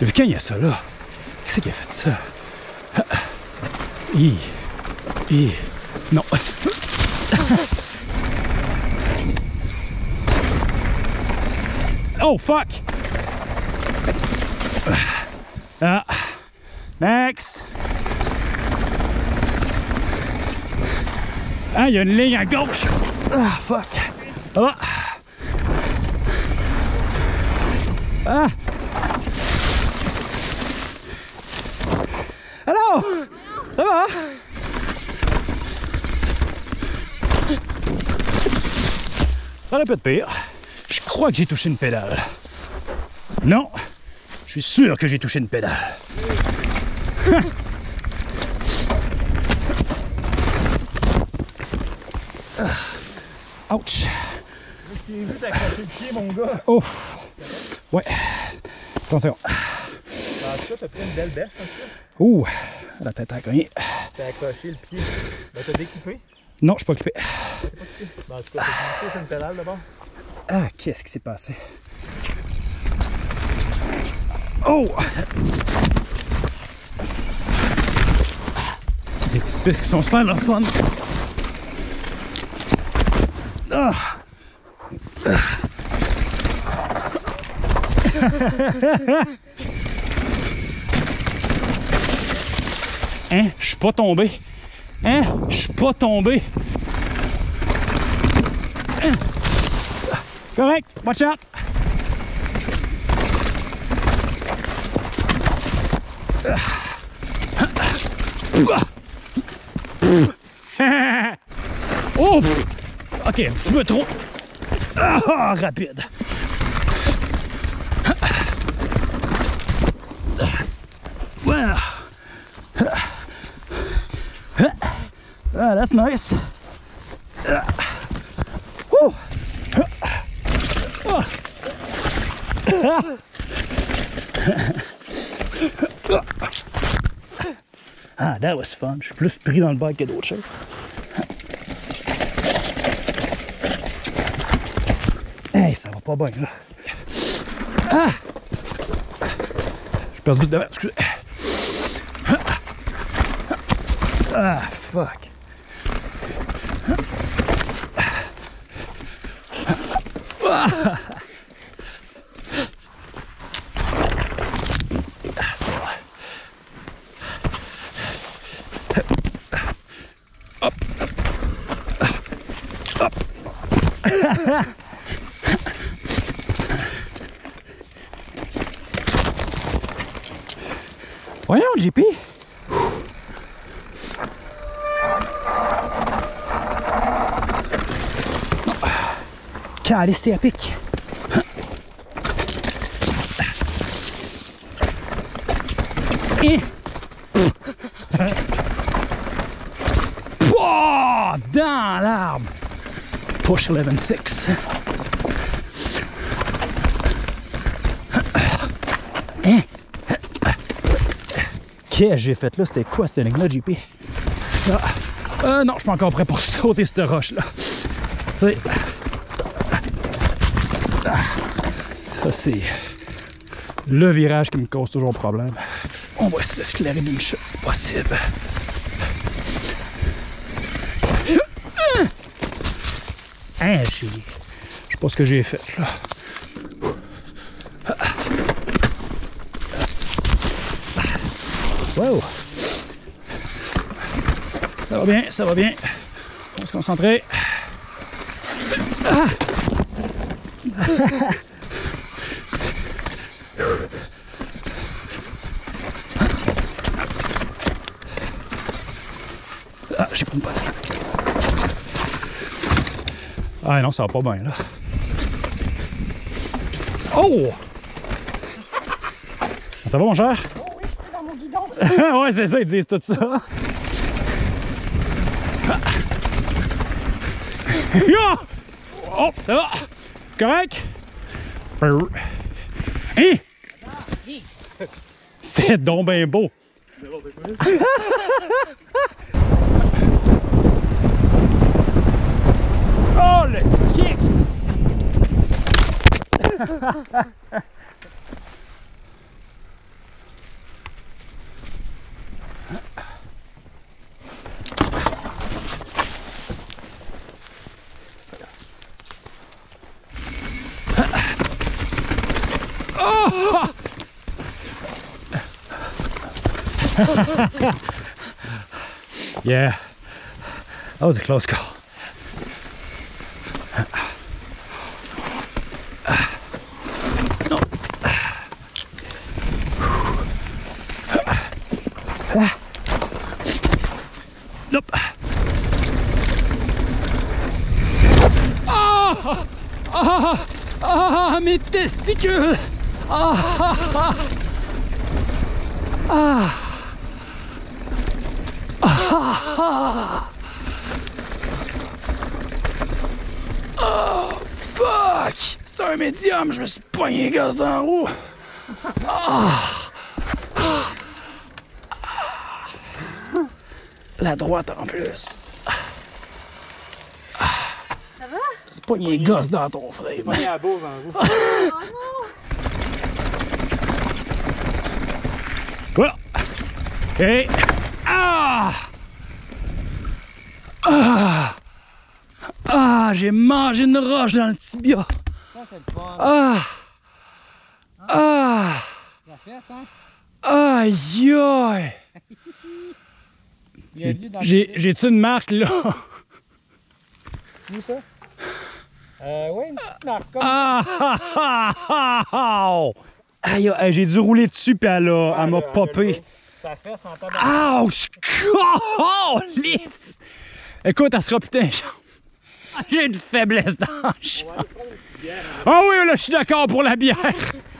Depuis quand il y a ça là? Qui c'est qui a fait ça? Non. Oh fuck! Ah. Next! Ah, il y a une ligne à gauche! Ah, fuck! Ah! Ah! Allô? Ça va? Ça aurait pu être pire. Je crois que j'ai touché une pédale. Non, je suis sûr que j'ai touché une pédale. Ouch. J'ai vu t'accrocher le pied, mon gars. Oh. Ouais. Attention. En tout cas, t'as pris une belle bêche, en tout cas. Ouh, la tête a cogné. T'as accroché le pied. Ben, t'as découpé. Non, je suis pas occupé. T'as pas coupé. Ben, en tout cas, t'as glissé sur une pédale d'abord. Ah, qu'est-ce qui s'est passé? Oh! Les petites pistes qui sont super le fun. Ah! Hein? Je suis pas tombé. Hein? Je suis pas tombé. Hein? Correct, watch out. Oh! Ok, un petit peu trop. Ah, rapide. Wow. Ah, that's nice. Woo. Ah, that was fun. Je suis plus pris dans le bike que d'autres choses. Hey, ça va pas bien là. Ah! J'ai perdu le devant, excusez. Ah, fuck. Ah! Hop. Hop. Voyons, JP. Calé, c'est à pic. Oh, dans l'arbre. Push 11.6. Qu'est-ce que j'ai fait là? C'était quoi cette ligne-là, JP? Non, je suis pas encore prêt pour sauter cette roche-là. Tu sais. Ça, c'est le virage qui me cause toujours problème. On va essayer de se clairer d'une chute si possible. Hein, je sais pas ce que j'ai fait là. Wow! Ça va bien, ça va bien. On va se concentrer. Ah! Ah, j'ai pris une balle. Ah non, ça va pas bien là. Oh! Ça va mon cher? Oh oui, je suis dans mon guidon. Ouais, c'est ça, ils disent tout ça. Oh, ça va? C'est correct? Hein? C'était donc ben beau. Oh, le kick! Yeah. That was a close call. No. Nope. Ah! Ah! Ah! Mes testicules! Ah! Ah! Ah! Ah! Oh, fuck! C'est un médium, je me suis pogné les gaz dans la roue. Ah! La droite en plus. Ça va? C'est pogné les gosses dans ton frame. Il y a la bourse dans la roue. Oh non! Voilà. OK. Ah! Ah! Ah! J'ai mangé une roche dans le tibia. Ça, c'est le fun. Ah! Ah! La fesse, hein? Aïe aïe! J'ai-tu une marque là? Où ça? Ouais, une petite marque. Ah! Aïe aïe, j'ai dû rouler dessus puis elle m'a popé. Ça fesse en tabac. Ouch! Oh, lisse! Écoute, elle sera putain. J'ai une faiblesse d'ange. Ah oui, là, je suis d'accord pour la bière.